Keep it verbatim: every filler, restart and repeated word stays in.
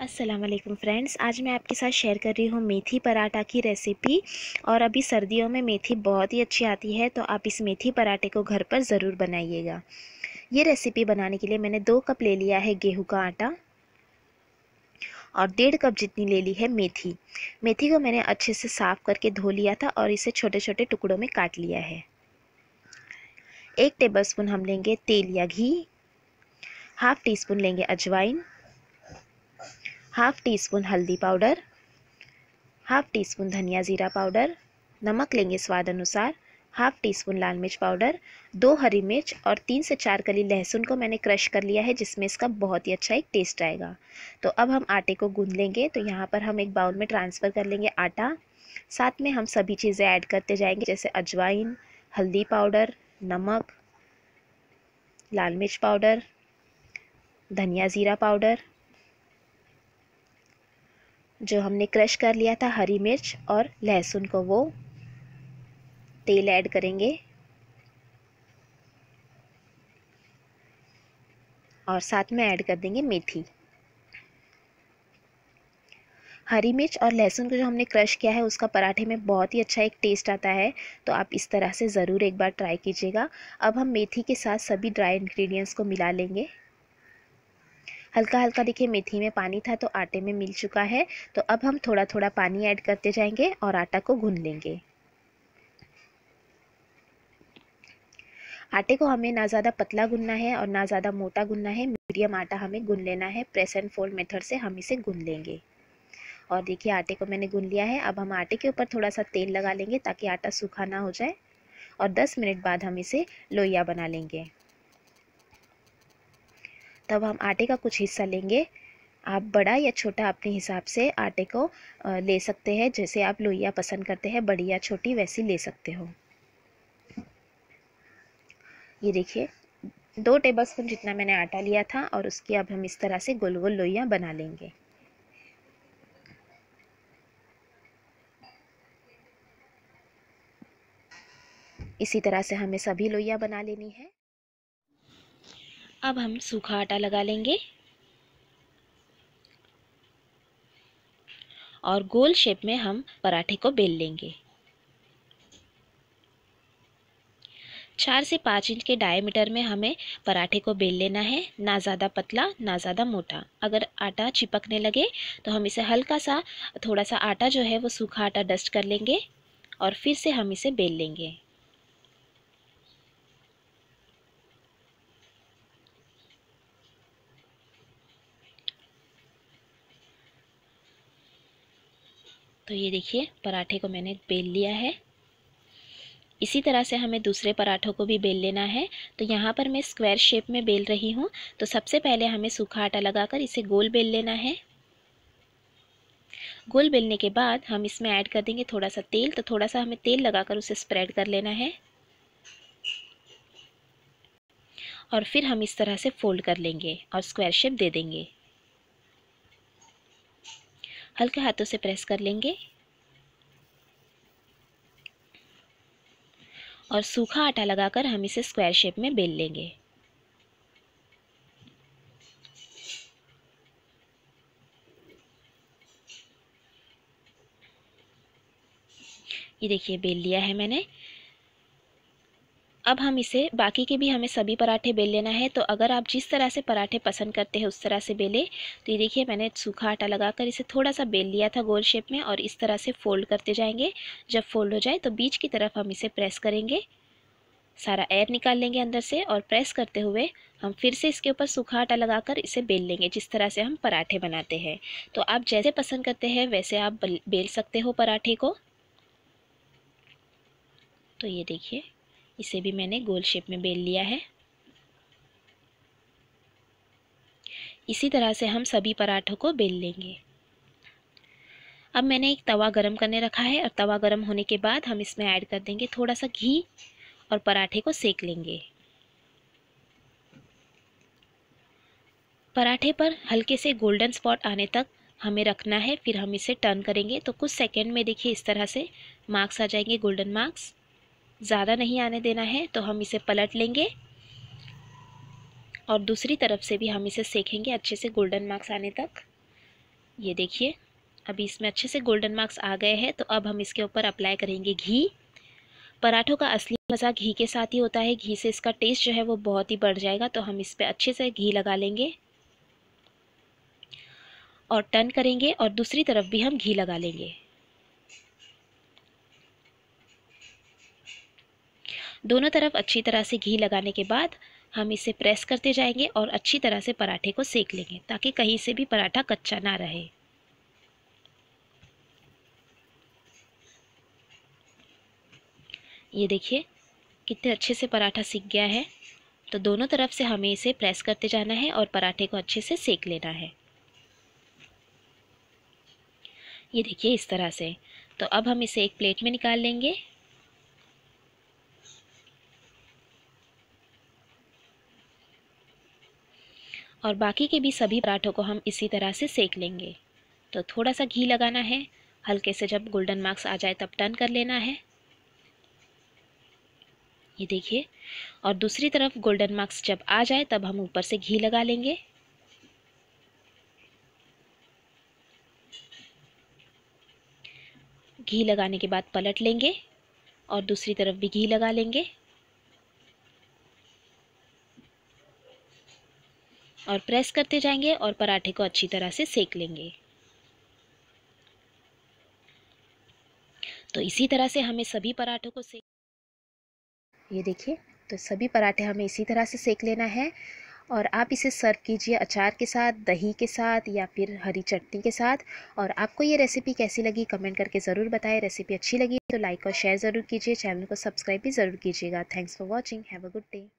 अस्सलाम वालेकुम फ्रेंड्स, आज मैं आपके साथ शेयर कर रही हूँ मेथी पराठा की रेसिपी। और अभी सर्दियों में मेथी बहुत ही अच्छी आती है, तो आप इस मेथी पराठे को घर पर ज़रूर बनाइएगा। ये रेसिपी बनाने के लिए मैंने दो कप ले लिया है गेहूं का आटा और डेढ़ कप जितनी ले ली है मेथी। मेथी को मैंने अच्छे से साफ़ करके धो लिया था और इसे छोटे छोटे टुकड़ों में काट लिया है। एक टेबलस्पून हम लेंगे तेल या घी, हाफ़ टी स्पून लेंगे अजवाइन, हाफ़ टी स्पून हल्दी पाउडर, हाफ़ टी स्पून धनिया ज़ीरा पाउडर, नमक लेंगे स्वाद अनुसार, हाफ़ टी स्पून लाल मिर्च पाउडर, दो हरी मिर्च और तीन से चार कली लहसुन को मैंने क्रश कर लिया है, जिसमें इसका बहुत ही अच्छा एक टेस्ट आएगा। तो अब हम आटे को गूंद लेंगे। तो यहाँ पर हम एक बाउल में ट्रांसफ़र कर लेंगे आटा। साथ में हम सभी चीज़ें ऐड करते जाएंगे, जैसे अजवाइन, हल्दी पाउडर, नमक, लाल मिर्च पाउडर, धनिया ज़ीरा पाउडर, जो हमने क्रश कर लिया था हरी मिर्च और लहसुन को, वो तेल ऐड करेंगे और साथ में ऐड कर देंगे मेथी। हरी मिर्च और लहसुन को जो हमने क्रश किया है, उसका पराठे में बहुत ही अच्छा एक टेस्ट आता है, तो आप इस तरह से ज़रूर एक बार ट्राई कीजिएगा। अब हम मेथी के साथ सभी ड्राई इंग्रेडिएंट्स को मिला लेंगे। हल्का हल्का देखिए मेथी में पानी था, तो आटे में मिल चुका है। तो अब हम थोड़ा थोड़ा पानी ऐड करते जाएंगे और आटा को गूंद लेंगे। आटे को हमें ना ज़्यादा पतला गूंदना है और ना ज़्यादा मोटा गूंदना है, मीडियम आटा हमें गूंद लेना है। प्रेस एंड फोल्ड मेथड से हम इसे गूंद लेंगे। और देखिए आटे को मैंने गूंद लिया है। अब हम आटे के ऊपर थोड़ा सा तेल लगा लेंगे ताकि आटा सूखा ना हो जाए, और दस मिनट बाद हम इसे लोइया बना लेंगे। तब हम आटे का कुछ हिस्सा लेंगे। आप बड़ा या छोटा अपने हिसाब से आटे को ले सकते हैं, जैसे आप लोइया पसंद करते हैं, बड़ी या छोटी वैसी ले सकते हो। ये देखिए दो टेबलस्पून जितना मैंने आटा लिया था, और उसकी अब हम इस तरह से गोल गोल लोइयाँ बना लेंगे। इसी तरह से हमें सभी लोइयाँ बना लेनी है। अब हम सूखा आटा लगा लेंगे और गोल शेप में हम पराठे को बेल लेंगे। चार से पाँच इंच के डायमीटर में हमें पराठे को बेल लेना है, ना ज़्यादा पतला ना ज़्यादा मोटा। अगर आटा चिपकने लगे तो हम इसे हल्का सा, थोड़ा सा आटा जो है वो सूखा आटा डस्ट कर लेंगे और फिर से हम इसे बेल लेंगे। तो ये देखिए पराठे को मैंने बेल लिया है। इसी तरह से हमें दूसरे पराठों को भी बेल लेना है। तो यहाँ पर मैं स्क्वायर शेप में बेल रही हूँ। तो सबसे पहले हमें सूखा आटा लगाकर इसे गोल बेल लेना है। गोल बेलने के बाद हम इसमें ऐड कर देंगे थोड़ा सा तेल। तो थोड़ा सा हमें तेल लगाकर उसे स्प्रेड कर लेना है और फिर हम इस तरह से फोल्ड कर लेंगे और स्क्वायर शेप दे देंगे। हल्के हाथों से प्रेस कर लेंगे और सूखा आटा लगाकर हम इसे स्क्वायर शेप में बेल लेंगे। ये देखिए बेल लिया है मैंने। अब हम इसे, बाकी के भी हमें सभी पराठे बेल लेना है। तो अगर आप जिस तरह से पराठे पसंद करते हैं उस तरह से बेले। तो ये देखिए मैंने सूखा आटा लगाकर इसे थोड़ा सा बेल लिया था गोल शेप में, और इस तरह से फोल्ड करते जाएंगे। जब फोल्ड हो जाए तो बीच की तरफ हम इसे प्रेस करेंगे, सारा एयर निकाल लेंगे अंदर से, और प्रेस करते हुए हम फिर से इसके ऊपर सूखा आटा लगाकर इसे बेल लेंगे, जिस तरह से हम पराठे बनाते हैं। तो आप जैसे पसंद करते हैं वैसे आप बेल सकते हो पराठे को। तो ये देखिए इसे भी मैंने गोल शेप में बेल लिया है। इसी तरह से हम सभी पराठों को बेल लेंगे। अब मैंने एक तवा गरम करने रखा है, और तवा गरम होने के बाद हम इसमें ऐड कर देंगे थोड़ा सा घी और पराठे को सेक लेंगे। पराठे पर हल्के से गोल्डन स्पॉट आने तक हमें रखना है, फिर हम इसे टर्न करेंगे। तो कुछ सेकंड में देखिए इस तरह से मार्क्स आ जाएंगे, गोल्डन मार्क्स। ज़्यादा नहीं आने देना है। तो हम इसे पलट लेंगे और दूसरी तरफ से भी हम इसे सेकेंगे अच्छे से गोल्डन मार्क्स आने तक। ये देखिए अभी इसमें अच्छे से गोल्डन मार्क्स आ गए हैं। तो अब हम इसके ऊपर अप्लाई करेंगे घी। पराठों का असली मज़ा घी के साथ ही होता है, घी से इसका टेस्ट जो है वो बहुत ही बढ़ जाएगा। तो हम इस पर अच्छे से घी लगा लेंगे और टर्न करेंगे और दूसरी तरफ भी हम घी लगा लेंगे। दोनों तरफ अच्छी तरह से घी लगाने के बाद हम इसे प्रेस करते जाएंगे और अच्छी तरह से पराठे को सेक लेंगे ताकि कहीं से भी पराठा कच्चा ना रहे। ये देखिए कितने अच्छे से पराठा सिक गया है। तो दोनों तरफ से हमें इसे प्रेस करते जाना है और पराठे को अच्छे से सेक लेना है। ये देखिए इस तरह से। तो अब हम इसे एक प्लेट में निकाल लेंगे और बाकी के भी सभी पराठों को हम इसी तरह से सेक लेंगे। तो थोड़ा सा घी लगाना है, हल्के से जब गोल्डन मार्क्स आ जाए तब टर्न कर लेना है। ये देखिए, और दूसरी तरफ गोल्डन मार्क्स जब आ जाए तब हम ऊपर से घी लगा लेंगे। घी लगाने के बाद पलट लेंगे और दूसरी तरफ भी घी लगा लेंगे और प्रेस करते जाएंगे और पराठे को अच्छी तरह से सेक लेंगे। तो इसी तरह से हमें सभी पराठों को सेक ये देखिए, तो सभी पराठे हमें इसी तरह से सेक लेना है और आप इसे सर्व कीजिए अचार के साथ, दही के साथ या फिर हरी चटनी के साथ। और आपको ये रेसिपी कैसी लगी कमेंट करके ज़रूर बताएं। रेसिपी अच्छी लगी तो लाइक और शेयर ज़रूर कीजिए, चैनल को सब्सक्राइब भी ज़रूर कीजिएगा। Thanks for watching, have a good day.